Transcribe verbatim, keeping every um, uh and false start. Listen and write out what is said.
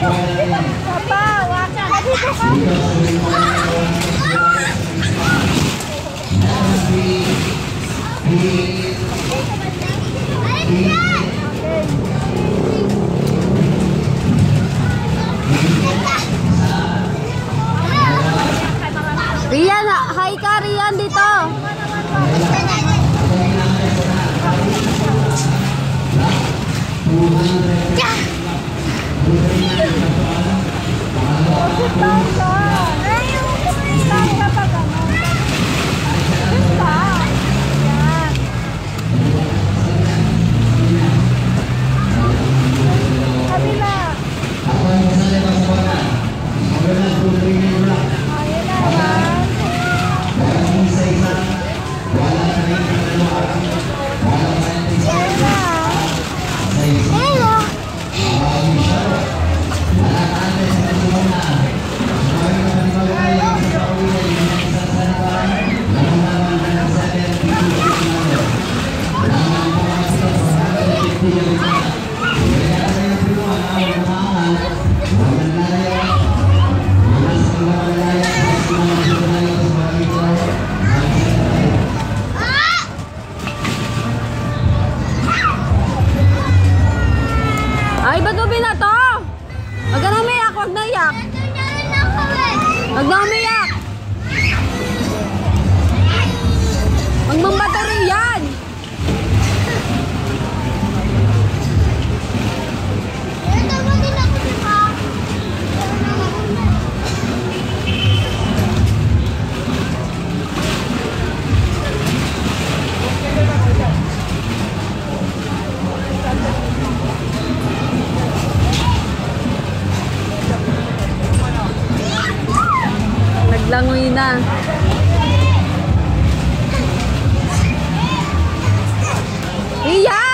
Papa, waka ka dito ka. Rian, hi ka Rian dito. Ay, ba't mo binato? Huwag ka na umiyak, huwag na iyak. Huwag na umiyak. Huwag mong battery yan. Naglangoy na. Iya!